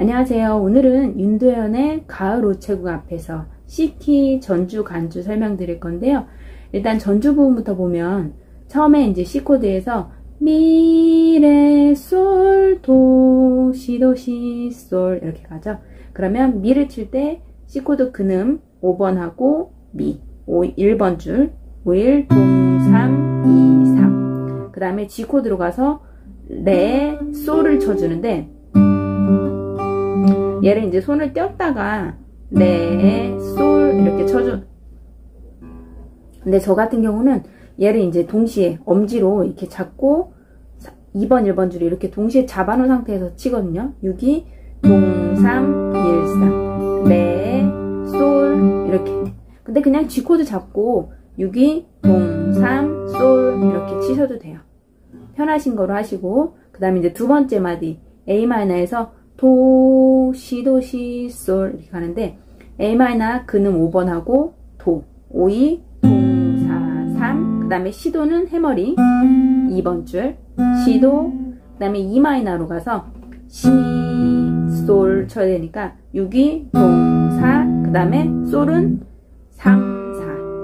안녕하세요. 오늘은 윤도현의 가을 우체국 앞에서 C키 전주 간주 설명드릴 건데요. 일단 전주 부분부터 보면 처음에 이제 C 코드에서 미, 레, 솔, 도, 시, 도, 시, 솔 이렇게 가죠. 그러면 미를 칠 때 C 코드 근음 5번하고 미 1번 줄 5, 1, 동, 3, 2, 3 그 다음에 G 코드로 가서 레, 솔을 쳐주는데 얘를 이제 손을 떼었다가 레, 솔 이렇게 쳐줘. 근데 저 같은 경우는 얘를 이제 동시에 엄지로 이렇게 잡고 2번, 1번 줄을 이렇게 동시에 잡아놓은 상태에서 치거든요. 6, 2, 동, 3, 1, 3 레, 솔 이렇게. 근데 그냥 G 코드 잡고 6, 2, 동, 3, 솔 이렇게 치셔도 돼요. 편하신 거로 하시고 그 다음에 이제 두 번째 마디 A 마이너에서 도, 시, 도, 시, 솔 이렇게 가는데 A 마이너 근음 5번하고 도 5, 2, 동, 4, 3 그 다음에 시도는 해머링 2번 줄 시도 그 다음에 E 마이너로 가서 시, 솔 쳐야 되니까 6, 2, 동, 4 그 다음에 솔은 3,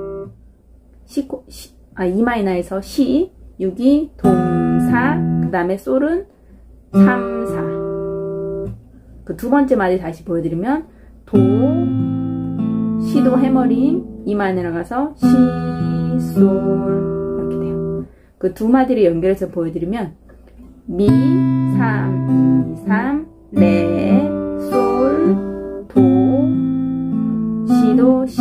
4 E 마이너에서 시 6, 2, 동, 4 그 다음에 솔은 3, 4 그 두 번째 마디 다시 보여드리면 도, 시도 해머링, E 마이너로 가서 시, 솔 이렇게 돼요. 그 두 마디를 연결해서 보여드리면 미, 3, 2, 3, 레, 솔, 도, 시도, 시,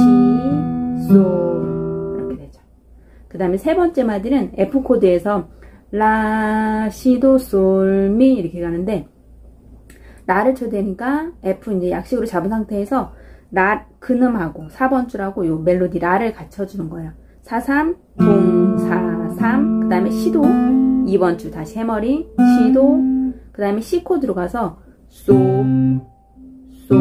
솔 이렇게 되죠. 그 다음에 세 번째 마디는 F 코드에서 라, 시도, 솔, 미 이렇게 가는데 라를 쳐야 되니까 F 이제 약식으로 잡은 상태에서 라 근음하고 4번 줄하고 요 멜로디 라를 같이 쳐주는 거예요. 4, 3, 동, 4, 3 그 다음에 시도 2번 줄 다시 해머링 시도 그 다음에 C 코드로 가서 소, 솔,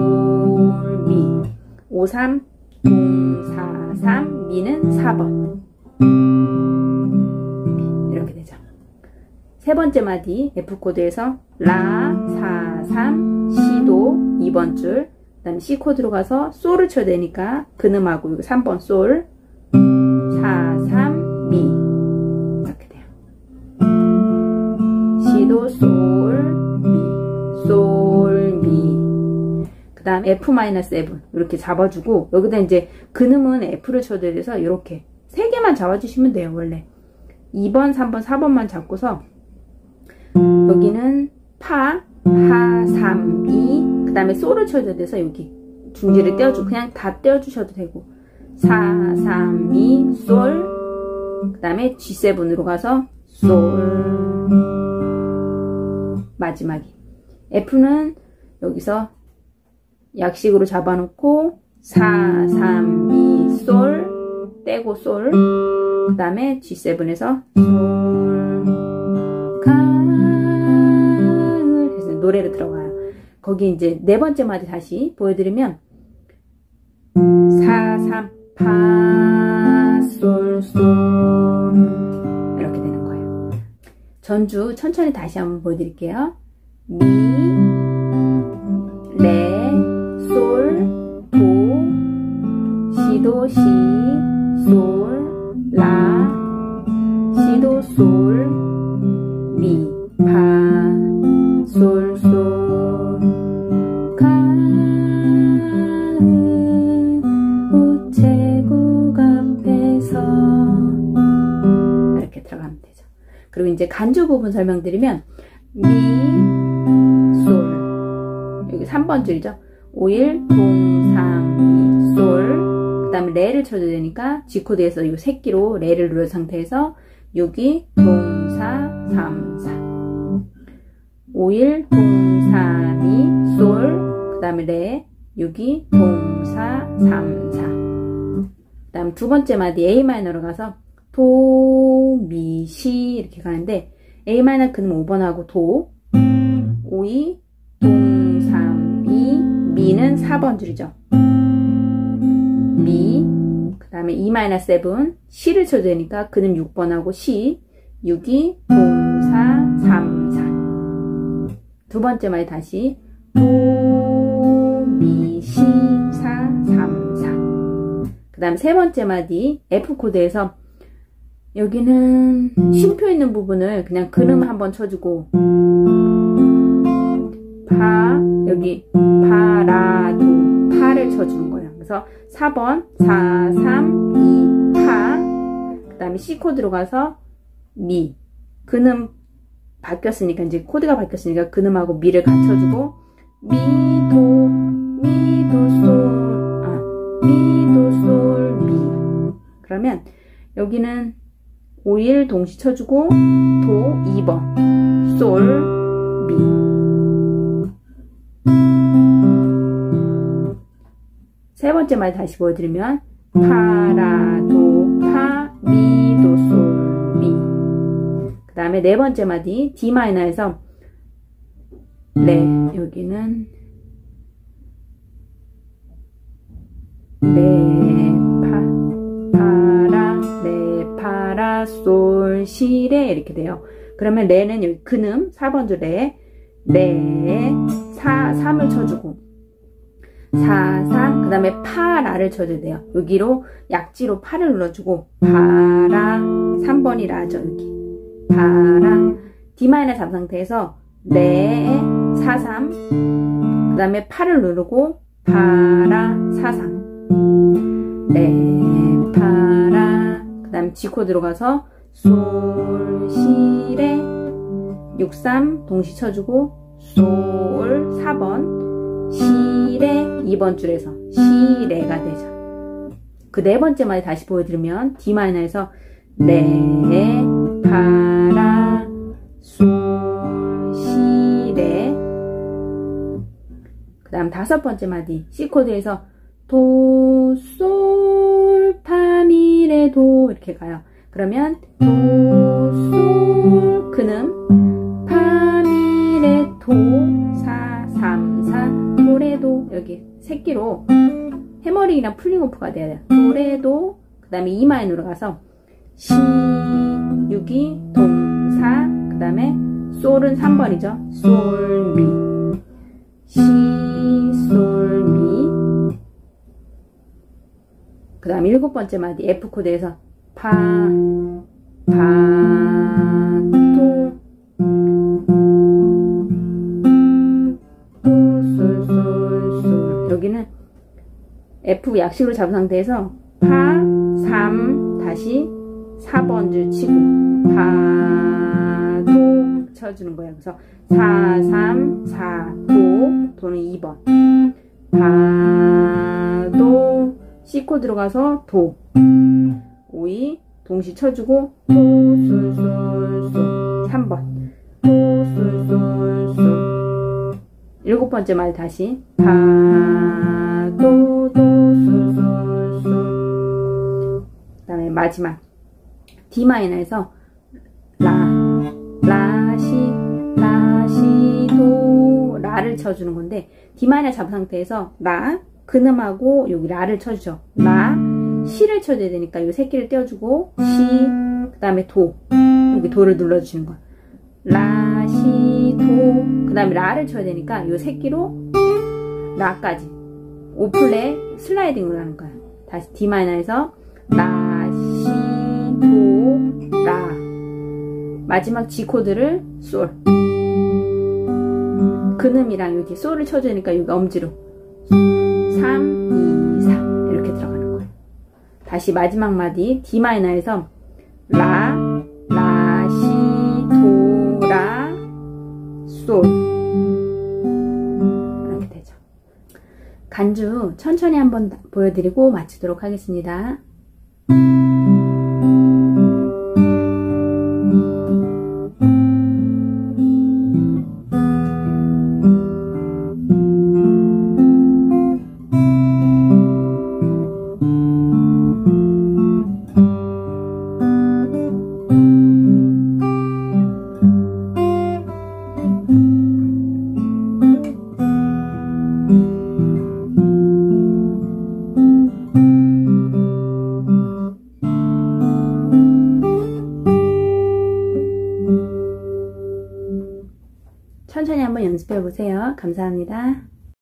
미 5, 3, 동, 4, 3 미는 4번 이렇게 되죠. 세 번째 마디 F 코드에서 라, 4, 3, 시도 2번 줄 그 다음에 C 코드로 가서 솔을 쳐야 되니까 근음하고 여기 3번 솔 4, 3, 미 이렇게 돼요. 시도, 솔, 미 솔, 미 그 다음 F-7 이렇게 잡아주고 여기다 이제 근음은 F를 쳐야 돼서 이렇게 3개만 잡아주시면 돼요. 원래 2번, 3번, 4번만 잡고서 여기는 파, 3, 2 그 다음에 솔을 쳐야 돼서 여기 중지를 떼어주고 그냥 다 떼어주셔도 되고 4, 3, 2, 솔 그 다음에 G7으로 가서 솔 마지막이 F는 여기서 약식으로 잡아놓고 4, 3, 2, 솔 떼고 솔 그 다음에 G7에서 솔 가을 해서 노래로 들어가요. 거기 이제 네 번째 마디 다시 보여드리면 4, 3, 파, 솔, 솔 이렇게 되는 거예요. 전주 천천히 다시 한번 보여드릴게요. 미, 레, 솔, 도, 시도, 시, 솔, 라, 시도, 솔, 미, 파, 솔, 솔 이렇게 들어가면 되죠. 그리고 이제 간주 부분 설명드리면 미, 솔 여기 3번 줄이죠. 5, 1, 동, 3, 2, 솔 그 다음에 레를 쳐도 되니까 G 코드에서 이 새끼로 레를 누른 상태에서 6, 2, 동, 4, 3, 4 5, 1, 동, 3, 2, 솔 그 다음에 레 6, 2, 동, 4, 3, 4 그 다음 두 번째 마디 A 마이너로 가서 도, 미, 시 이렇게 가는데 A 마이너 근음 5번하고 도 5, 2, 동, 3, 2 미는 4번 줄이죠. 미 그 다음에 E 마이너 7 C를 쳐도 되니까 근음 6번하고 C 6, 2, 동, 4, 3, 4 두 번째 마디 다시 도, 미, 시, 사, 삼, 사. 그 다음 세 번째 마디 F 코드에서 여기는 쉼표 있는 부분을 그냥 근음 한번 쳐주고 파, 여기 파, 라, 도, 파를 쳐주는 거예요. 그래서 4번 4, 3, 2, 파. 그 다음에 C 코드로 가서 미, 근음 바뀌었으니까 이제 코드가 바뀌었으니까 근음하고 미를 갖춰주고 미, 도, 미, 도, 솔, 미, 도, 솔, 미. 그러면 여기는 5, 1 동시 쳐주고 도 2번 솔, 미. 세 번째 말 다시 보여드리면 파, 라, 도, 파, 미, 도, 솔, 미. 그 다음에 네 번째 마디 D 마이너에서 레, 여기는 레, 파, 라, 솔, 시, 레 이렇게 돼요. 그러면 레는 여기 근음 4번 줄 레, 3을 쳐주고 4, 3, 그 다음에 파, 라를 쳐줘야 돼요. 여기로 약지로 파를 눌러주고 파, 라, 3번이 라죠. 여기 파, 라. D 마이너 잡은 상태에서 레, 4, 3, 그 다음에 파를 누르고 파, 라, 4, 3, 레, 파, 라. 그 다음에 G 코드로 가서 솔, 시, 레, 6, 3 동시 쳐주고 솔, 4번 시, 레, 2번 줄에서 시, 레가 되죠. 그 네 번째 마디 다시 보여드리면 D 마이너에서 레, 파, 라, 솔, 시, 레. 그 다음 다섯 번째 마디 C 코드에서 도, 솔, 파, 미, 레, 도 이렇게 가요. 그러면 도, 솔, 근음, 파, 미, 레, 도, 4, 3, 4, 도, 레, 도. 여기 새끼로 해머링이랑 풀링오프가 돼야 돼요. 도, 레, 도. 그 다음에 E 마이너로 가서 시, 6이, 동, 사. 그 다음에 솔은 3번이죠. 솔, 미. 시, 솔, 미. 그 다음 일곱 번째 마디 F 코드에서 파, 도, 솔, 솔, 솔. 여기는 F 약식으로 잡은 상태에서 파, 3, 다시 4번 줄 치고 파, 도 쳐주는 거예요. 그래서 4, 3, 4, 도, 도는 2번 파, 도, C 코드로 가서 도, 5, 2 동시 쳐주고 도, 솔, 솔, 솔 3번 도, 솔, 솔, 솔. 일곱 번째 말 다시 파, 도, 도, 솔, 솔, 솔. 그 다음에 마지막 D 마이너에서 라, 시, 도, 라를 쳐주는 건데 D 마이너 잡은 상태에서 라, 근음하고 여기 라를 쳐주죠. 라, 시를 쳐줘야 되니까 이 새끼를 떼어주고 시, 그 다음에 도, 여기 도를 눌러주시는 거야. 라, 시, 도, 그 다음에 라를 쳐야 되니까 이 새끼로 라까지 5플랫 슬라이딩으로 하는 거야. 다시 D 마이너에서 라, 시, 도, 라. 마지막 G 코드를 솔. 근음이랑 여기 솔을 쳐줘야 되니까 여기 엄지로 3, 2, 3 이렇게 들어가는 거예요. 다시 마지막 마디 D 마이너에서 라, 시, 도, 라, 솔 이렇게 되죠. 간주 천천히 한번 보여드리고 마치도록 하겠습니다. 연습해 보세요. 감사합니다.